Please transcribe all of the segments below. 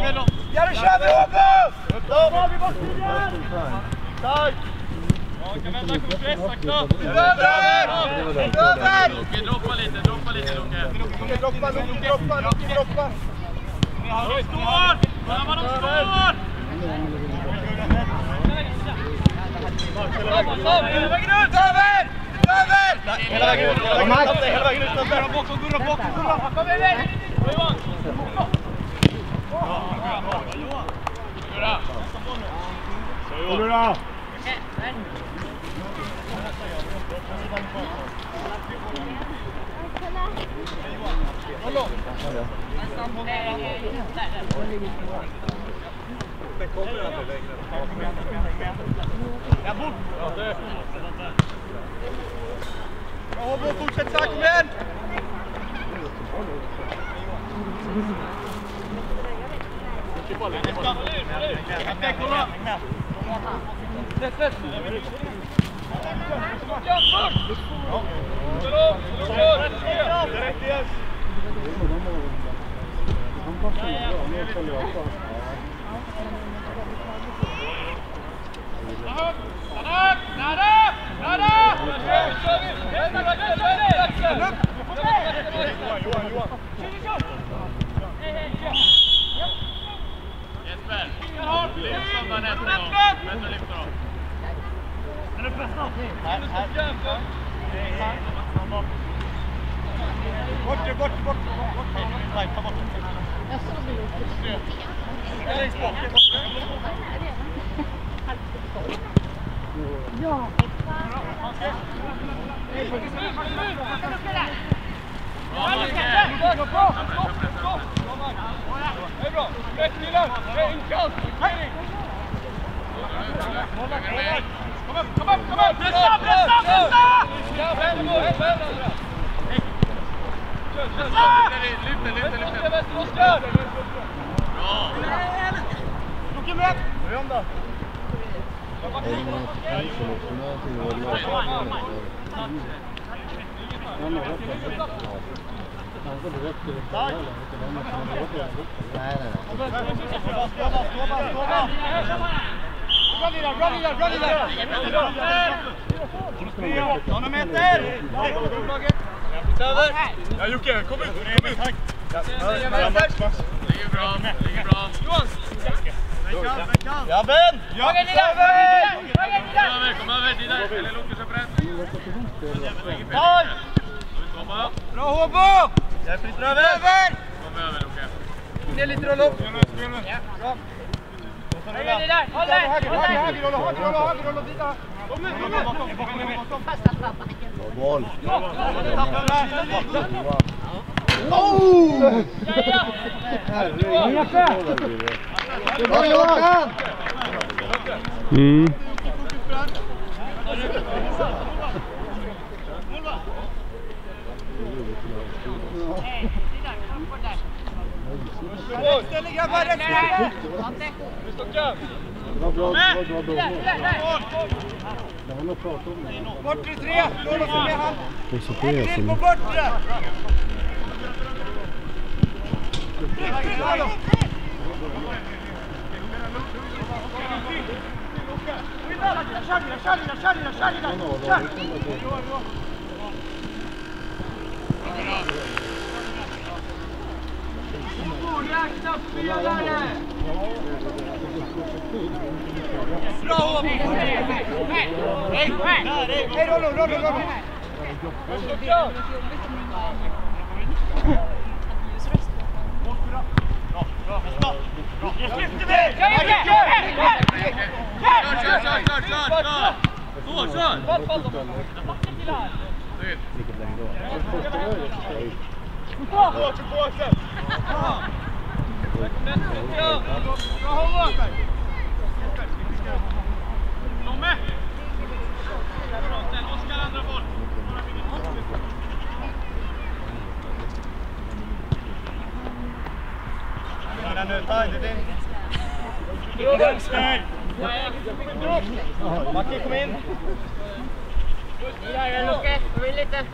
Ja, nu kör vi Håbo! Bra, vi måste igen! Tack! Kan vända kongress, sakta! Över! Okej, droppa lite Luke. Droppa! De står! Kolla vad de står! Hela vägen ut! Över! Hela vägen ut! Hela vägen ut! Gurra bak! Kom igen! Johan! Gurra! Ja, bort! Bra Håbo, fortsätt så här, kom igen! Kolla! Sätt! Bort! Nej, ta bort. Längst bort. Ja. Det är bra. Rätt till den. Enkelt. Kom upp. Pressa! Lyft. Bra. Luke med. Börja om då. Några meter! Ja, Jocke, kom ut! Ligger bra. Johan! Ja, Ben! Kom över, Dina! Eller Luke kör på den. Bra Håbo! Hjälp lite över! Kom över, Luke. Det är lite roll upp. Bra. Håll Dina! Kom ut! Boll. Oh! Ställ dig grabbar, rätt ställe! Nu stockar! Bort till 3! Låt oss med hand! Ett till på bortre! Räkna spelare! Bra! Hej, Rollo! Macke, kom in! Luke, kom in lite.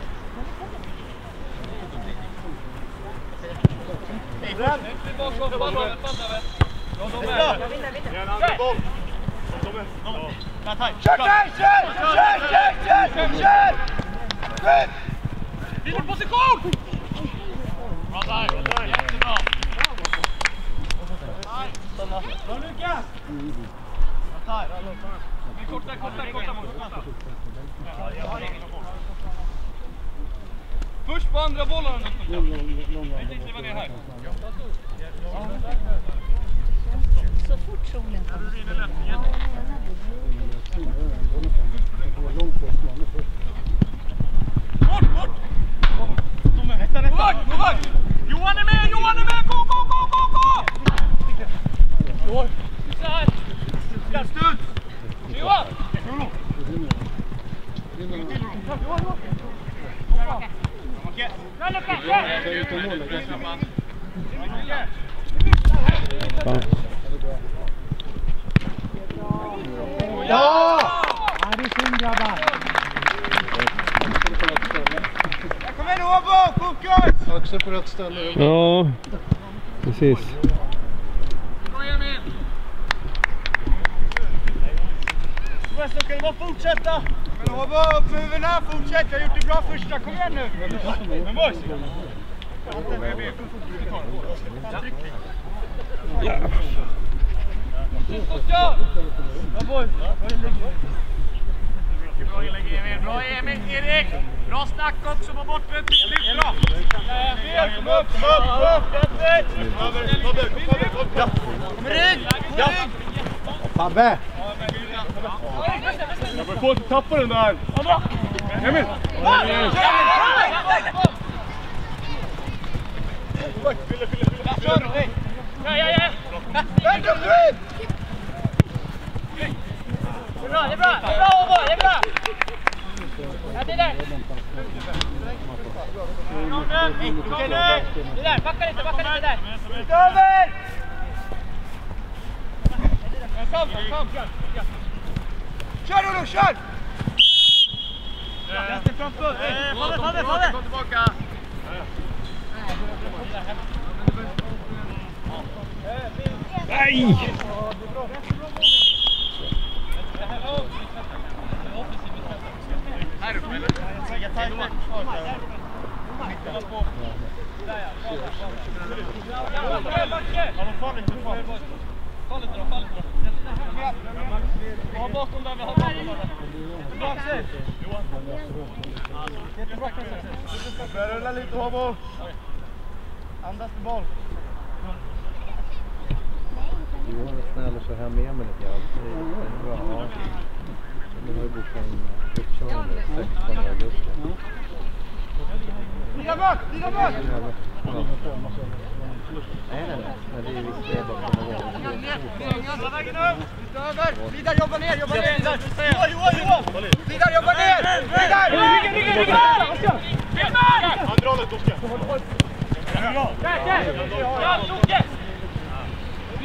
Bakom, Kör! Vilken position! Bra där, jättebra. Bra Lukas! Korta mål. Först på andra bollen. Kliva ner här. Så fort solen kommer. Bort! Nästa. Johan är med! Gå! Så här. Studs! Johan! Ja! Det är synd grabbar. Kom igen Håbo, fokus! Axel på rätt ställe. Ja, precis. Bra Emil! Så kan det bara fortsätta. Men Håbo, upp med huvudena, fortsätt. Jag har gjort det bra första, kom igen nu. Men boys! Bra Emil, Erik! Bra snack också på bortre. Lyft bra! Kommer rygg! Fabbe! Jag får inte tappa den där! Emil! Ja! Det är bra! Håbo! Det är bra! Ja, det är där! Det där, backa lite där! Över! Kör Olof, kör! Falle! Kom tillbaka! Nej! Här uppe, eller? Fall lite då. Ja, bakom där vi har bakom. Jättebra kanske. Börja rulla lite Håbo. Andas till boll. Johan är snäll och så här med mig lite grann. Det är bra. Nu har vi bort en uppkörande 16 augusti. Liga bak! Nej. Men det är visst det bara kommer Över! Vidar, jobba ner! Johan! Vidar, jobba ner! Vidar! Andra hållet, Oskar! Ja, Loke! Vi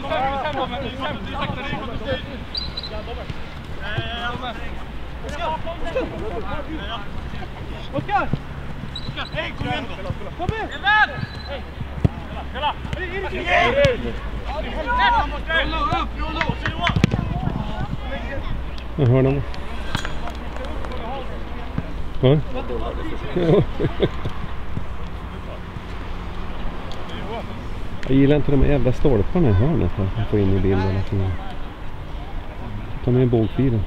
Oskar! Hej, kom igen! Kom igen! Kolla! Jag hör dem. Va? Jag gillar inte de jävla stolparna i hörnet här. Man får in i bilden. Ta med bågfilen.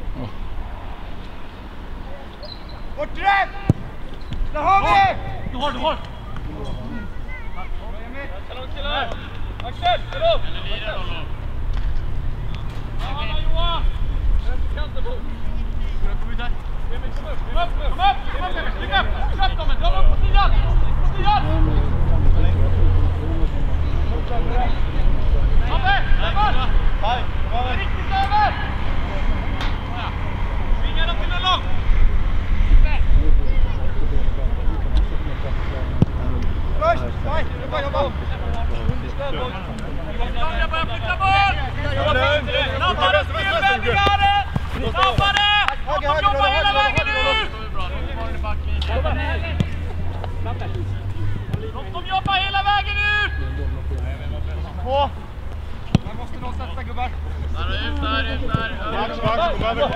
Bort rätt! Där har vi! Du har! Axel, ställ upp! Ja, Johan! Kanten på! Kom ut här! Kom upp! Släng upp! Släpp dem! Dra upp på sidan! Abbe! Hej! Riktigt över! Svinga dem till en lång! Först! Nej, nu bara jobba! Jag börjar flytta boll! Snabbare spelvändningar! Snabbare! De jobbar hela vägen ut! De jobbar hela vägen ut! gubbar. Ut där. Kom över.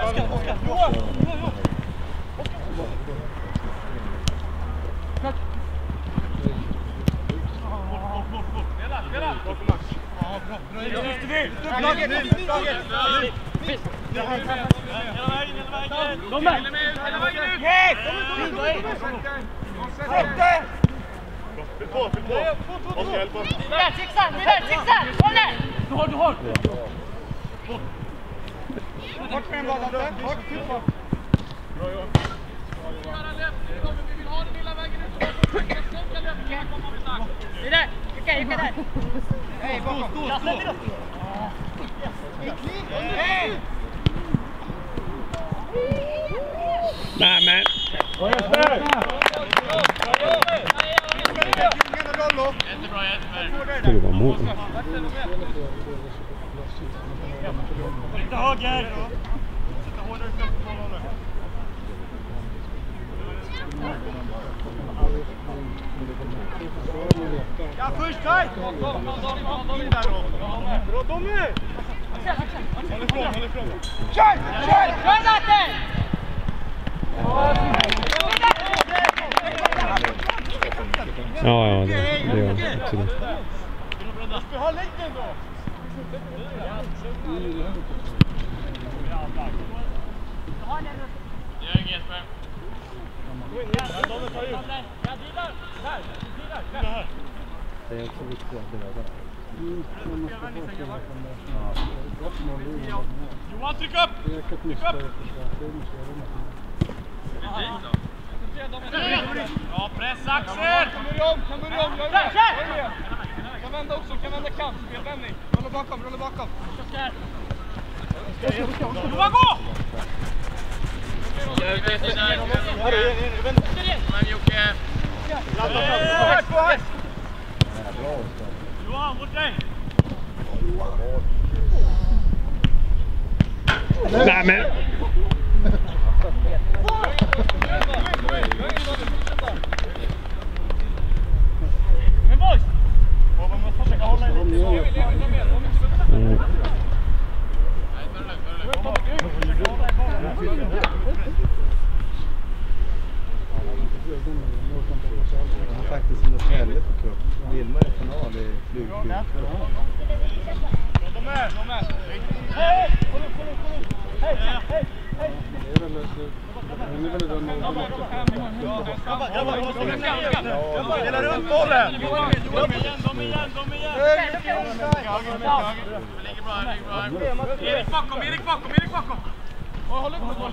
Spela. Ja, bra. Laget. Hela vägen ut. Yes! Fyll på. Oskar, hjälp oss. Sixan! Håll där! Du har. Bort med en boll, Ante. Bort. Bra jobb. Vi vill ha den lilla vägen ut. Det där! Jocke där! Hej, bakom. Hej! Nej, men. Det var mål. Inte höger. Sätta hårdare upp på bollen. Ja, först Kaj! Kom. Bra, Tommy! Håll ifrån. Kör! Kör Datte! Ja, det gör det. Absolut. Håll längden då! Gör inget Jesper. Det är också viktigt att döda. Johan, tryck upp! Ja, press Axel! Kan börja om. Kan vända också, kan vända kant. Spelvändning. Rulla bakom. Johan, gå! Men Jocke. Johan, mot dig! Nej, men. Men boys! Man måste försöka hålla i lite. Jag har faktiskt något helvete på kroppen. Vill man ju final i flygfilm. De är. Hej! Kolla. Hej! Det är väl den Hela runt bollen! De igen! Det ligger bra. Erik bakom! Håll upp då!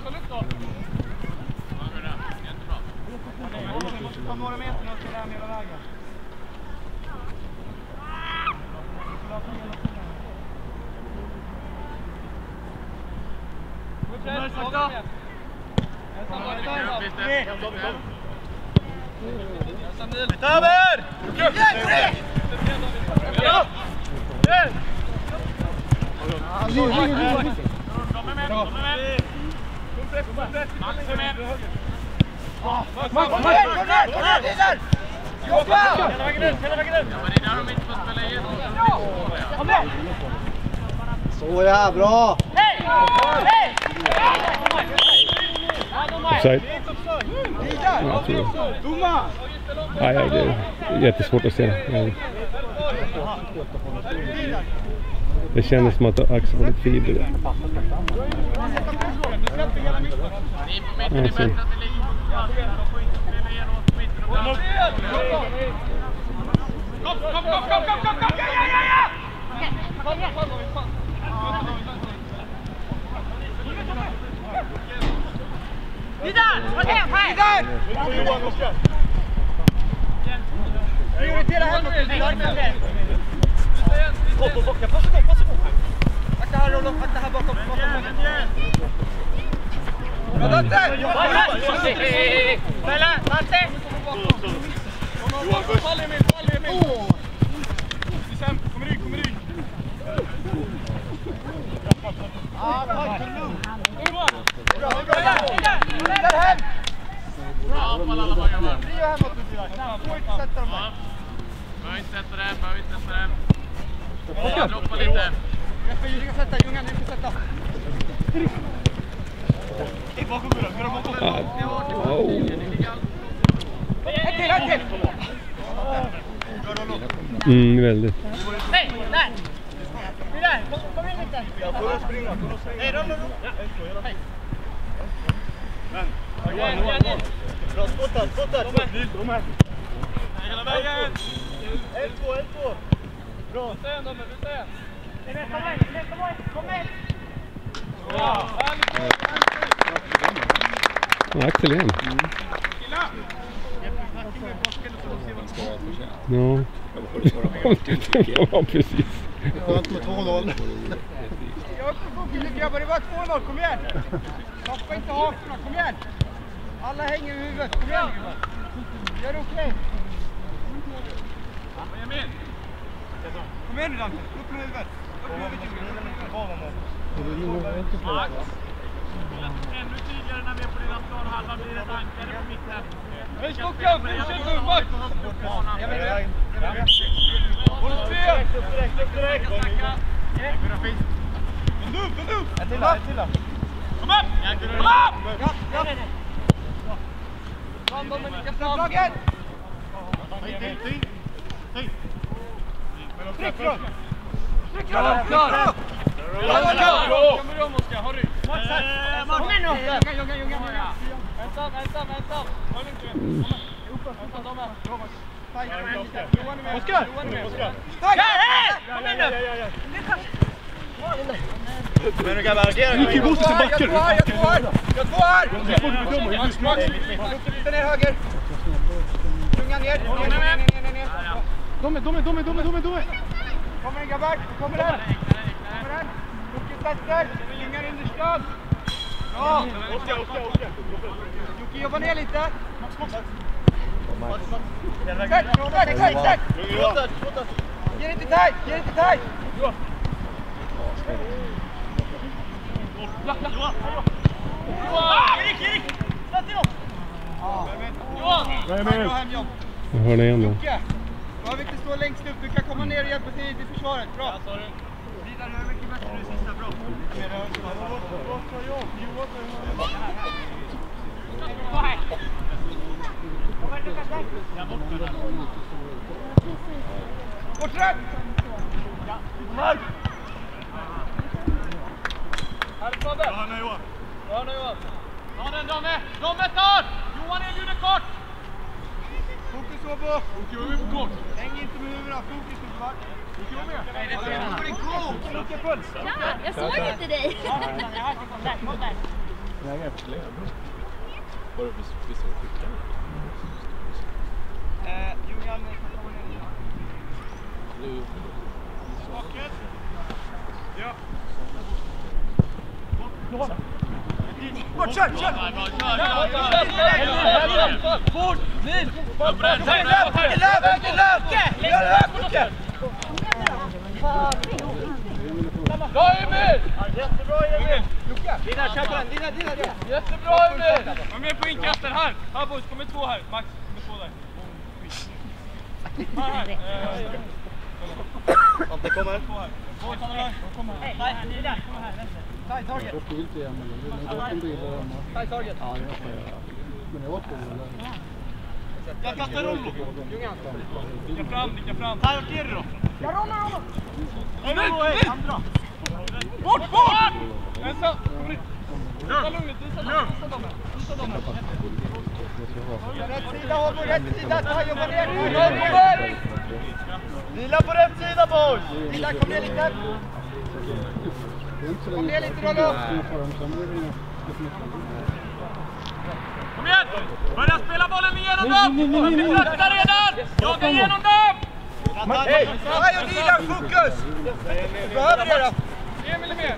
Jättebra. Ta några meter och se där hela vägen. Över! Så ja, bra! Offside. Ja, det är jättesvårt att se. Det kändes som att Axel var lite fiber där. Prioritera hemåt! Passa på! Akta här, Rolof! Akta här bakom! Bra, Dante! Spela! Dante! Johan, fall Emil! Kommer rygg! Tack, lugn! Bra! Där hem! Ja, på alla bara grabbar. Rio hemåt nu, Pia. Får inte sätta dem här. Behöver inte sätta den. Droppa lite. Du ska sätta, Ljungan, du ska sätta. Bakom muren, kör bakom muren. Ett till. Väldigt. Nej, där! Vi där, kom in lite. Jag får springa. Nej, rulla. Hej. Bra, skottat. De här. Hela vägen! 1-2. Bra. Vänta igen, vänta igen. Kom in! Ja, Axel igen. Ja. Ja, precis. Skönt med 2-0. Jag får grabbar, det var 2-0, kom igen! Tappa inte hakorna, kom igen! Alla hänger i huvudet, kom igen! Gör det okej! Kom igen nu Dante, upp med huvudet! Upp med huvudet! Max! Ännu tydligare när vi är på dina planhalva blir det ankare på mitten. Men Skokan, fortsätt nu Max! Jag vill det! Håll direkt! Ett till då! Kom upp! Kom upp! Ja! Fram dem med lika fram! Draget! Tryck då! Klar! Kom in nu! Ljungan! Vänta! Oskar! Kom in nu! Men du grabbar, agera. Jag två här! Lite ner höger! Ljungan ner! Dome! Kommer en grabbar! Kommer den! Jocke sätter! Ljungan understöd! Bra! Oskar. Jocke jobbar ner lite! Sätt! Ge lite tajt! Erik! Sätt dig upp! Johan! Bra hemjobb! Jag hör det igen då. Jocke! Du behöver inte stå längst upp, du kan komma ner och hjälpa till i försvaret. Bra! Vidare, du är mycket bättre nu sista, bra! Fortsätt! Mark! Här är Fabbe! Bra nu Johan! Ta den Damme! Damme tar! Johan erbjuder kort! Fokus så på! Okej, på kort! Häng inte med huvudena, fokus nu va? Okej, var med! Nej, det är god! Jocke puls! Ja, jag såg inte dig. Ljungan, Svaket! ja. Bort, kör! Fort! Nil! Bra Emil! Jättebra Emil! Dina, kör på den! Dina! Jättebra Emil! Var med på inkastar här! Här boys, kommer två här. Max, kommer två där. Här. Ante kommer. Två här. Boys, kommer här. Nej, ni där, kom här, vänster. Tight target! Tight target! Jag kastar Rollo. Ljungan! Nicka fram. Här och Kirro. Ja, Rollo! Nej! Andra! Bort! Vänta! Visa lugnet, visa dem. Rätt sida, Håbo, rätt sida! Ta, jobba ner nu! Vila på rätt sida boys! Vila, kom ner lite! Kom ner lite, Rollo! Kom igen! Börja spela bollen igenom dem! Vi plattar redan! Jaga igenom dem! Hej! Hej och Dilan, fokus! Du behöver det då! Emil är med!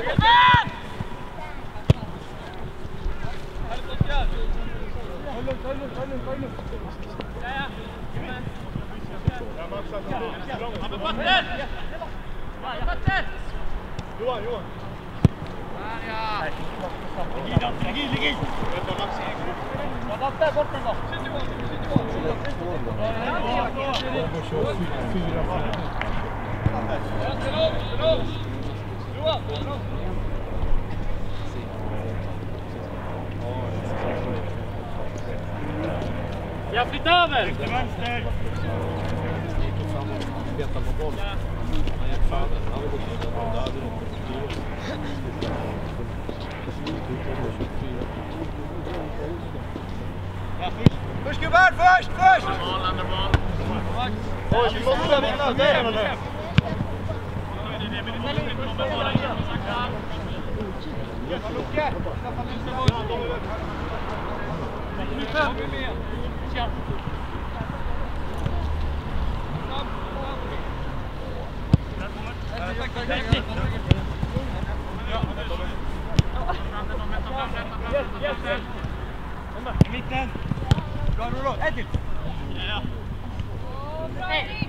Patter! Johan! Ligg i! Där bort den då! Jag flyttar över! Till vänster! Petar på bollen. Han gick fan. Han har gått in och där hade Först gubbar, först! Andra boll. Oj, vi måste vinna, det nu. Lucke! I mitten! Bra Rolo, ett till! Hej.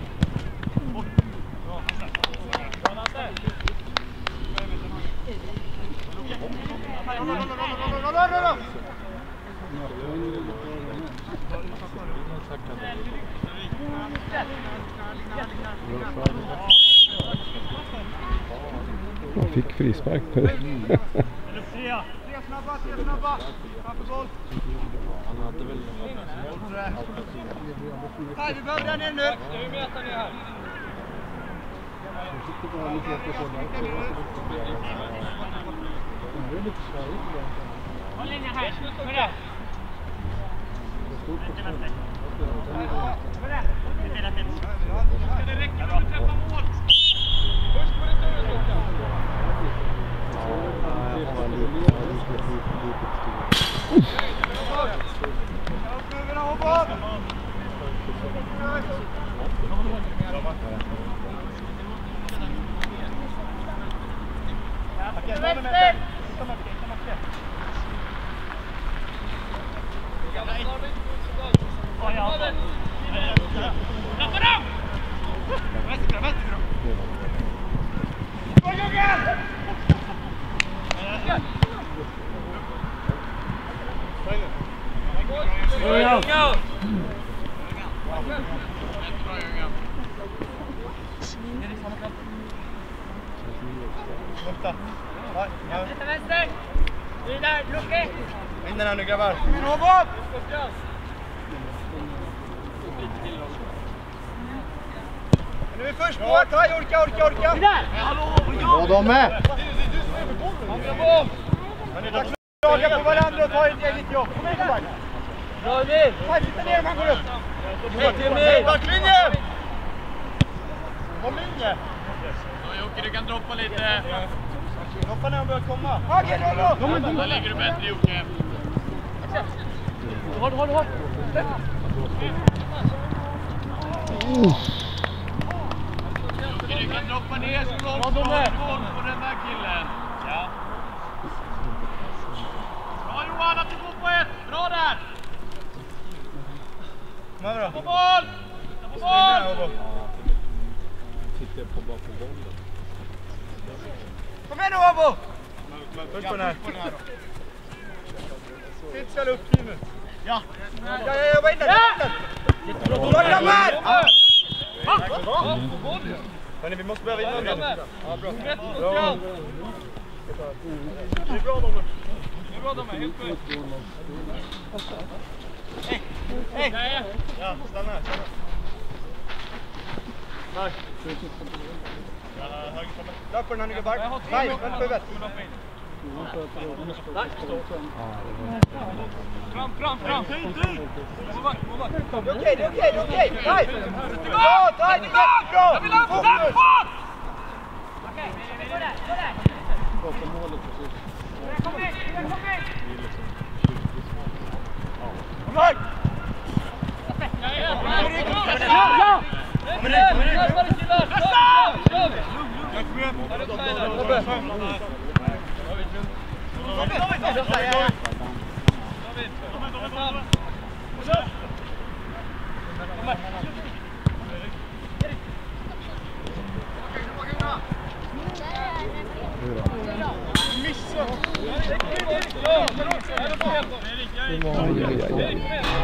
Jag fick frispark på det. Tre snabba! Framför boll! Han hade väl... Nej, vi behöver den nu! Hur metar ni här? Håll linjen här. Hörru. Ska det räcka när du träffar mål? Först får du ta ut Luka. Vänster! Vidare, Lucke! In den här nu grabbar! Nu är vi först på! Taj, orka! Vidare! Ja, de är! Jaga på varandra och ta ett eget jobb. Kom igen grabbar! Bra Emil! Taj, sitta ner om han går upp! Backlinje! Kom linje! Jocke, du kan droppa lite. Droppa när de börjar komma. Okej, då! Där ligger du bättre, Jocke. Håll! Jocke, du kan droppa ner så långt du har koll på den där killen. Ja. Bra Johan, att du går på ett. Bra där! På boll! På boll! Tittar på bakom bollen. Kom igen nu, Abo! Först på den här. Sitt, ställ upp teamet. Ja, jag jobbar in den. Bra grabbar! Hörni, vi måste börja vinna den. Ja, bra. Bra. Det är bra de. Det är bra de är, helt korrekt. Hej! Ja, stanna här. Tack. Tack på den här nya bark. Nej, vänt på huvudet. Fram! Det är okej. Nej! Bra, Taj, det är jättebra! Jag vill ha en snabbfart! Okej, gå där! Bakom målet precis. Kom in! Mark! Ja!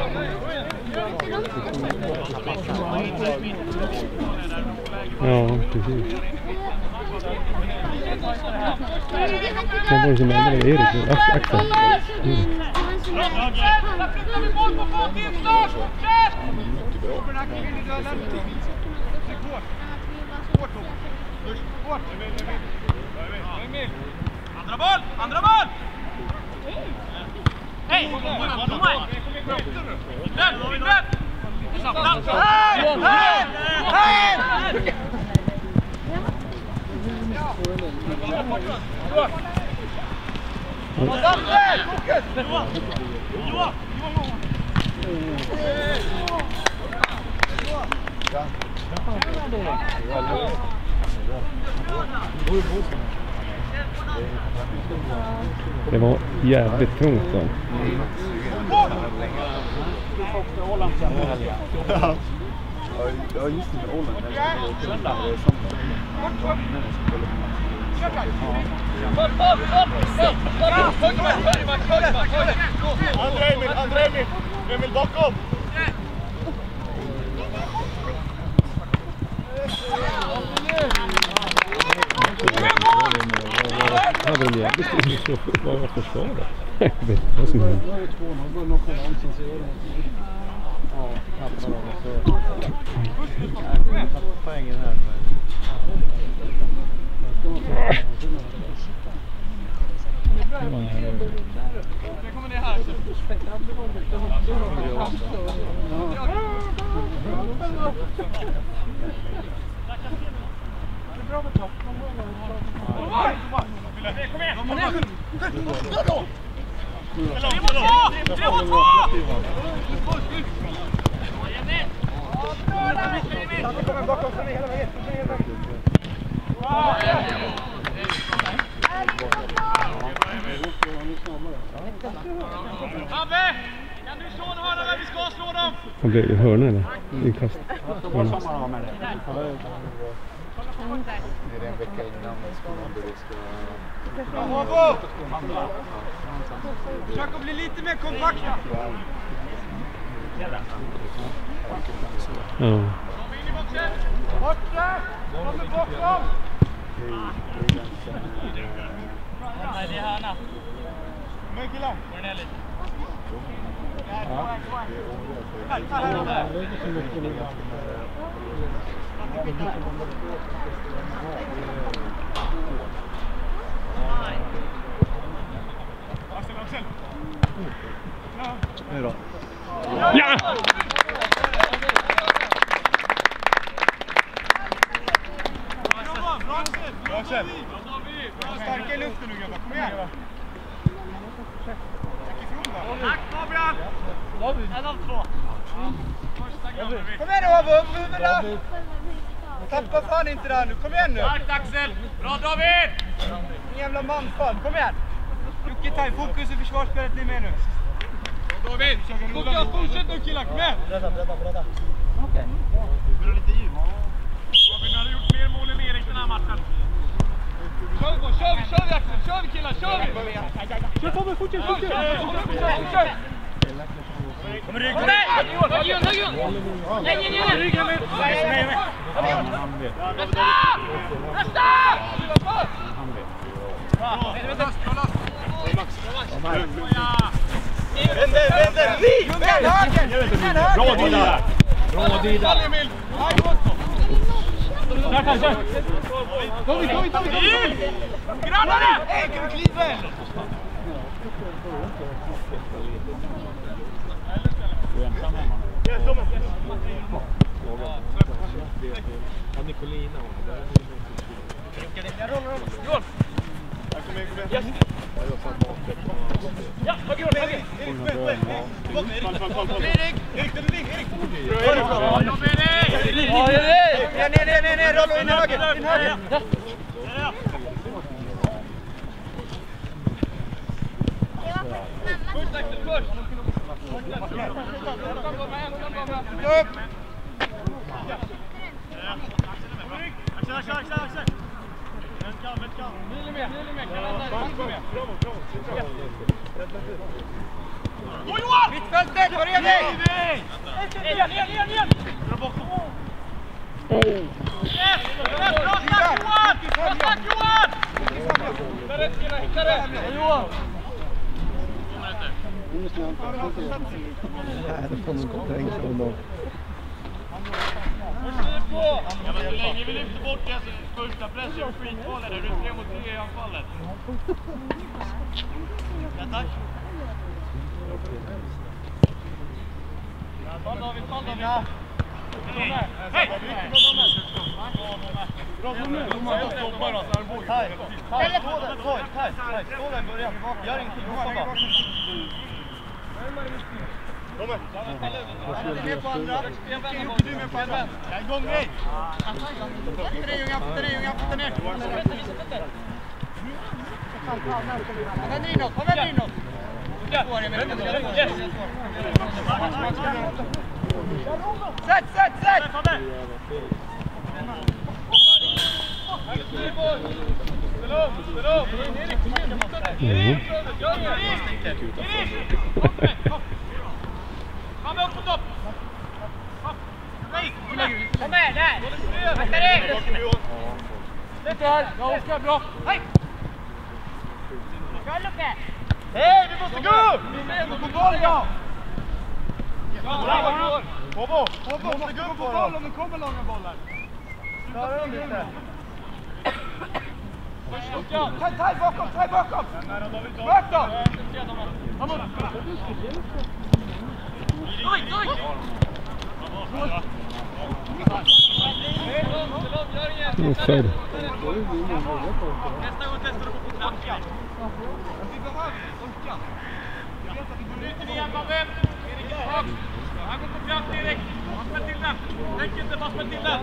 Ja. precis. Sen var det som hände med Erik, Axel. Andra boll! Hej! Det var jävligt trångt då. Ja, just det. Åland. Andra Emil bakom! Hade de jävligt så var jag försvaret. Jag vet inte vad som hände. Poängen här. Det kommer ner här. Abbe! Kan du slå dem när vi ska slå dem? Han blev i hörna eller? Inkast. Hörna. Det är en vecka innan vi ska... Bravo! Försök att bli lite mer kompakta. Ja. Borta! Kommer bakom! Nej, det är hörna. Kom igen killar! Cornelis. Axel! Nu då. Ja! Bra Axel! Starka i luften nu grabbar, kom igen! Tack Fabian! En av två. Kom igen nu Abo, upp huvudena! Tappa fan inte där nu, kom igen nu! Starkt Axel! Bra David! En jävla manfall, kom igen! Jocke, ta i fokus i försvarsspelet ni med nu. David! Fortsätt nu killar, kom igen! Okej. Blir lite ljud. Robin hade gjort mer mål än Erik den här matchen. Kör vi Axel, kör vi killar, kör vi! Kör på mig, fortsätt! Kommer rygg! Nej! Ryggen med! Nästa! Bra Dida! Där kanske! Grannare! Kan vi kliva? Nicolina. Johan! Yes! Ja, vad gör du? Erik! Ner, Rollo, in höger! Först Axel, först! Upp! Axel! Vänt. Gå Johan! Mittfältet, var är vi? Ner! Dra bakom! Lättare! Johan! Nej, det får nog tränga sig ändå. Ja, men så länge vi lyfter bort det första press är skitmålet. Det är 3 mot 3 i anfallet. Ja, tack. Fall David. Hej! Bra, stå där i början. Gör ingenting, hoppa bara. Med på andra. Jocke, du med på andra. Jag är igång dig. Fota ner. Kom igen inåt. Sätt! Kom med där! Akta dig! Lite här! Ja, Oskar, bra! Hej! Bra Lucke! Hej, vi måste gå! På boll då! Bobo! Måste gå på boll om det kommer långa bollar. Klarar de inte? Taj bakom! Bak då! Offside. Nästa gång testar du på knappt. Vi behöver orka. Han går på kraft direkt. Han spär till den. Tänk inte, bara spär till den.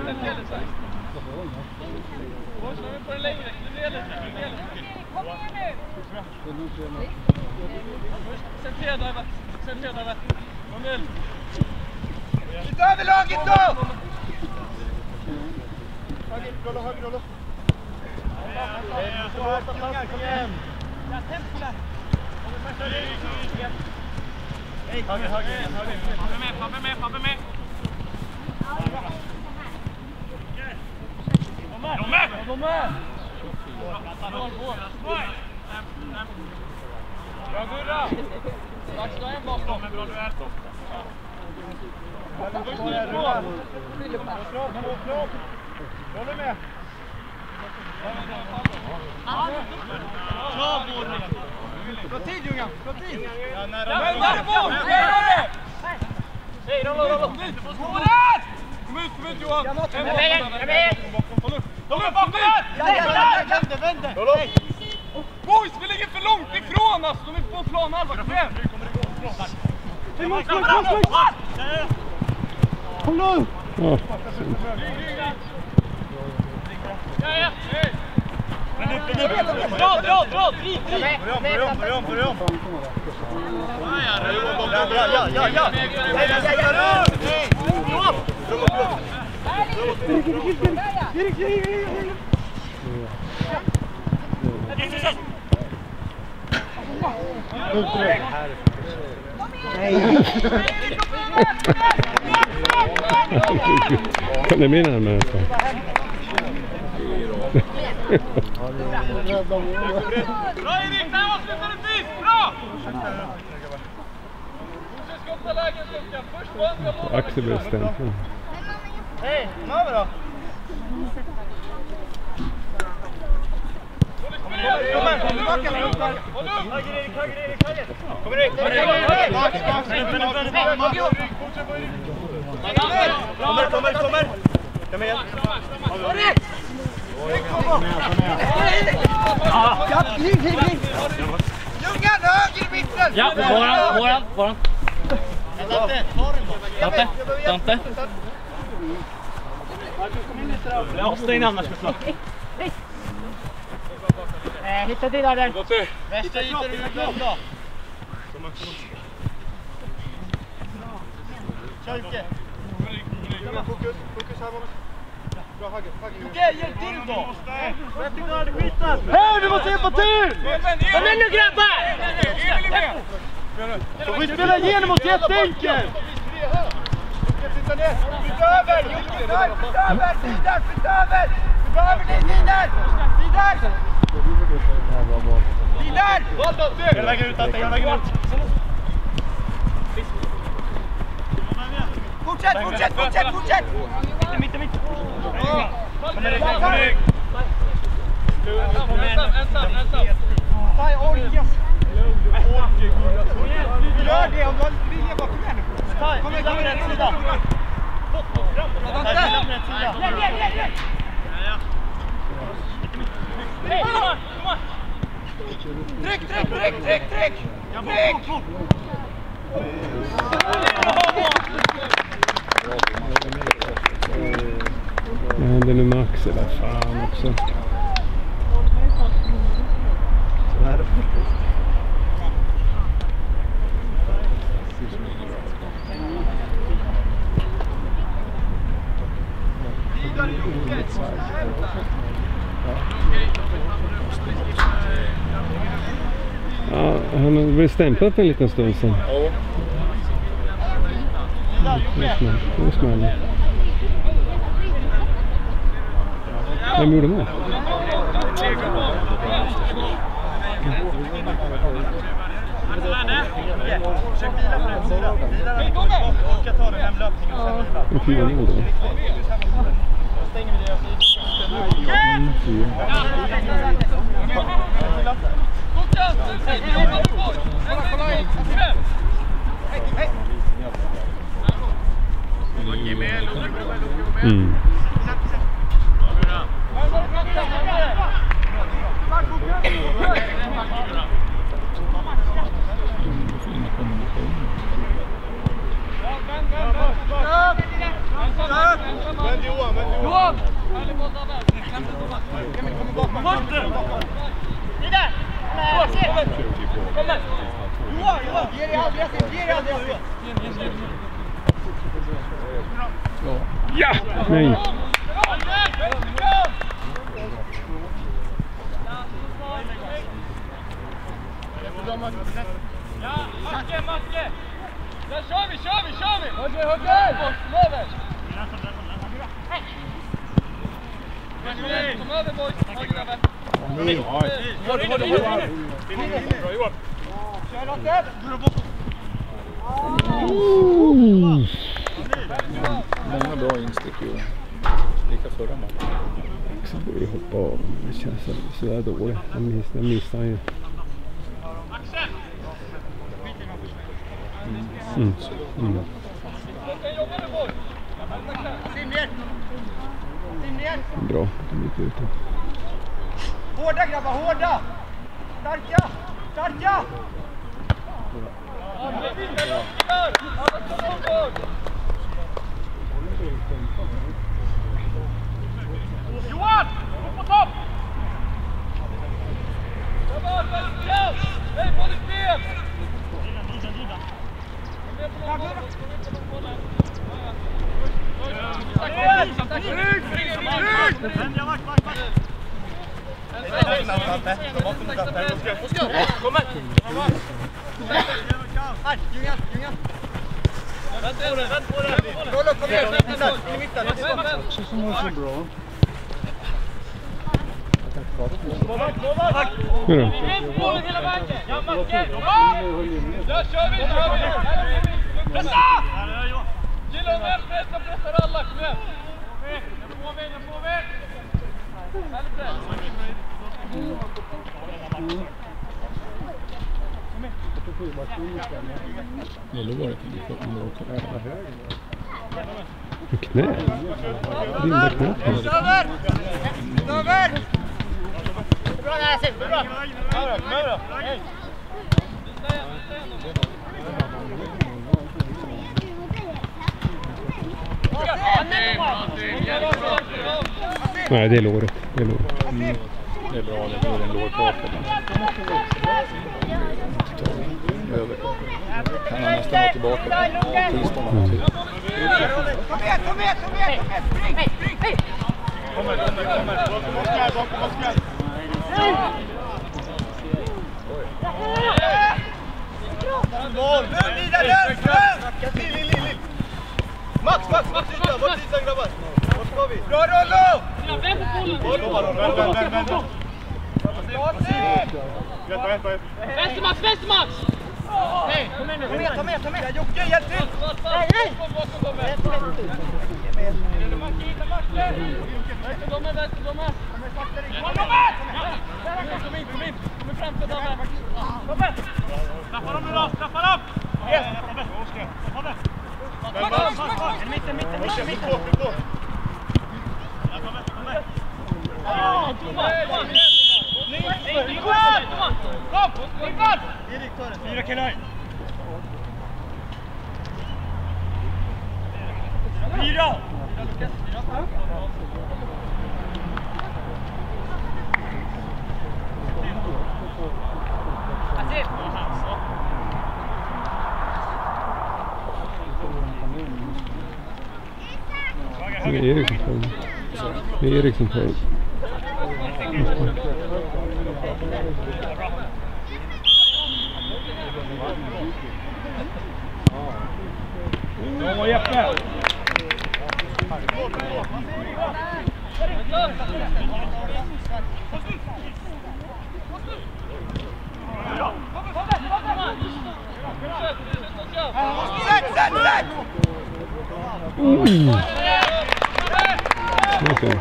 Slå vi på den längre. Det är lite. Kom igen nu! Centrera där. Emil. Flytta över laget då! Höger roll. Kom igen. Pappa med. De med. Bra Gurra. Dags då en bakom. Bra du är. Håller med. Bra tid Ljungan, bra tid! Hej, rolla! Kom ut Johan! Kom ut bakom! Vänder! Boys, vi ligger för långt ifrån oss! De är på planhalva, kom igen! Kom nu! Ja! Bra! Börja om! Kan det bli närmare så? Bra Erik, där avslutar du vis! Bra! Du ska skotta lägen Lucka, först på andra mål. Axel blir stämplad. Hej, kom över då! Kom tillbaka! Håll upp! Höger Erik! Kommer Erik! Kommer! Kom igen! Ljungan, höger i mitten! Ja, våran. Dante. Ja, stäng annars med slag. Hitta till där. Väster ytor ur glömda. Kör Jocke. Fokus här Måns. Bra Hagge. Jocke, hjälp till då! Hej, vi måste hjälpa till! Kom igen nu grabbar! Vi spelar igenom oss jätteenkelt! Flytta ner! Flytta över! Flytta över! Vi behöver dig Vidar! Hela vägen ut, hela vägen ut. Fortsätt! Mitt! Ensam. Ta orkas! Gör det om du vill bakom här nu. Kom rätt sida. Tryck! Vad händer nu med Axel? Fan också. Så här är det faktiskt. Ja, han har väl stämplat för en liten stund sedan. Nu smäller. Vem gjorde det? Försök vila på den sidan. Orka ta den hemlöpningen och sen vila. En 4 mål då. Stänger vi det och Johan! Ja! Nej! Macke! Där kör vi! Höger! Kom över boys! Bra Johan! Kör Lotte! Många bra instick ju. Lika förra matchen. Så borde jag hoppa av. Det känns sådär dåligt. Jag missar ju. Bra, de gick ut. Hårda grabbar, hårda! Starka! Johan! Upp på topp! Hej, på ditt ben! Vänt på det! Kom igen, i mitten! Så som var så bra. Hur då? Bollen hela vägen! Ja, Macke! Där kör vi! Pressa! Gilla och väl, pressar alla, kom igen! Jag får väg! Härligt press! Ja, då var det till att man åker Knä? Rinda knä? Över! Bra där, Sim. Bra. Kom över då! Nej, det är låret. Det är bra, det blir en lårkaka. Över. Kan han nästan vara tillbaka på tisdagen. Kom igen! Spring! Kommer. Bakom Oskar. Boll! Vidare! Lill! Max! Vart sidan grabbar? Vart ska vi? Bra Rollo! Vänd! Vänd! Vänster Max, vänster Max! Hej, kom igen nu. Ta med. Jocke, hjälp till! Nej! Kom in! Kom fram till dem! Straffa dem nu då! Straffa dem! Yes! Mitten. Fyra killar! Fyra! Det är Eriksson på den. Bra Jeppe! Sätt! Okej.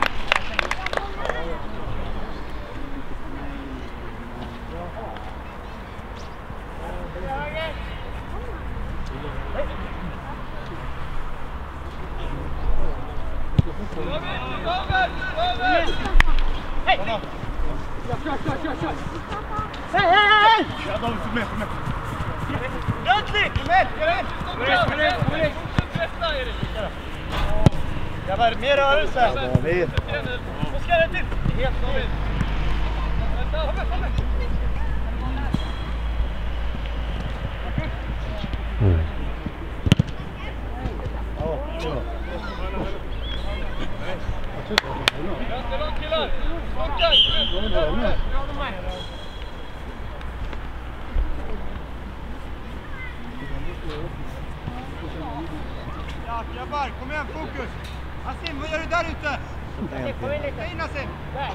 Grabbar, mer rörelse! David! Vad ska det till? Helt David! Ja, grabbar, kom igen, fokus! Asim, vad gör du där ute? Kom in lite. In Asim! Där.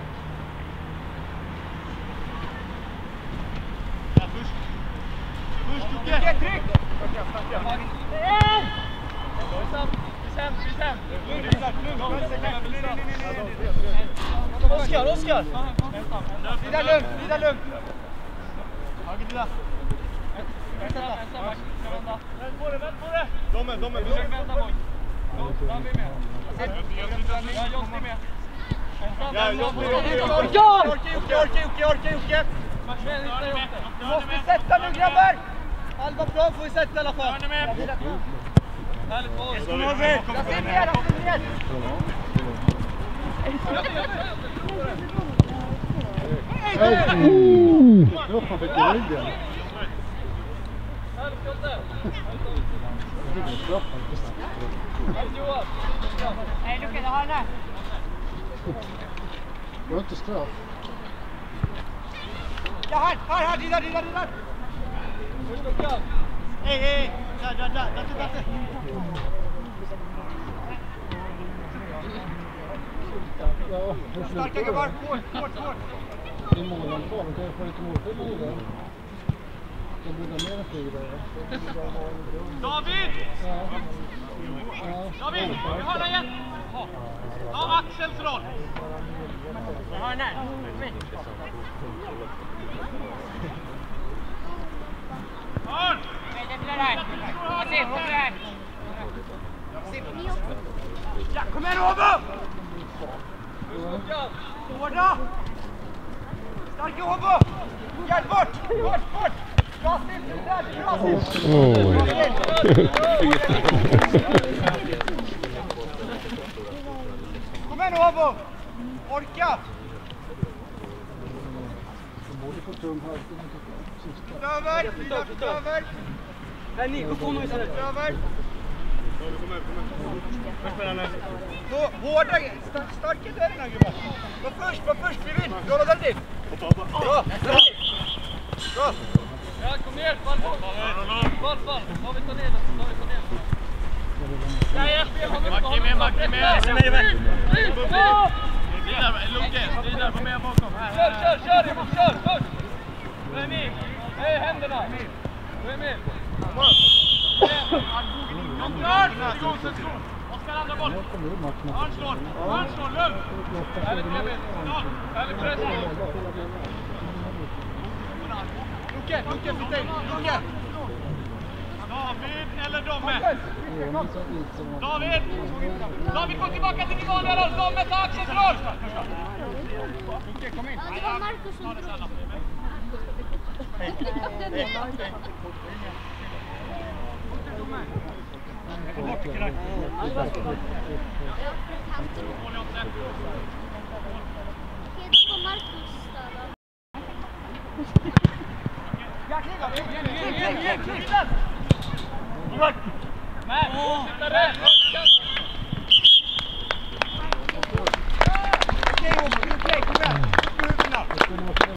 Ja, först Jocke! Tryck! Oskar! Lida lugnt! Hagge, lida! Vänt på det! Domen! Vänta bort! David är med. Ja, Jocke är med. Ja, Jocke! Du måste sätta nu, grabbar! Halva plan får vi sätta i alla fall. Härligt för oss. Jag ser mer. Nej, Luca, du har den här. Det var inte straff. Ja, här, där. Hej. Där. Starka gubbar, hårt. I målen kvar, de kan ju få lite målskydd i det. De borde mer än 4. David! David, vi har den igen. Ja, Axels roll. Jag har den här. Kom in. Hörn! Nej, det blir det här. Se, kom det här. Ja, kom igen, Åbo! Hårda! Starka Åbo! Hjälp bort! Bra still! Kom igen, Åbo! Orka! Över! Nej, gå på mig istället. Över! Så, hårda, starka dörrarna, gubbar. Var först, vi vill. Kolla där till. Bra. Ja, kom ner, fall. David, ta ner den. Ja, jag spelar honom. Macke med. Vidare, kom med bakom. Kör Emil, kör! Först! Emil, hej händerna! Emil! Oskar andra boll! Arnslår, lugn! Härligt Emil! Härligt press! Luke, för dig! Luke! David eller Domme? David, gå tillbaka till din vanliga roll! Domme, ta axelroll! Luke, kom in! Ja, det var Marcus som drog. Okej, då får Marcus ställa. Okej, kom igen!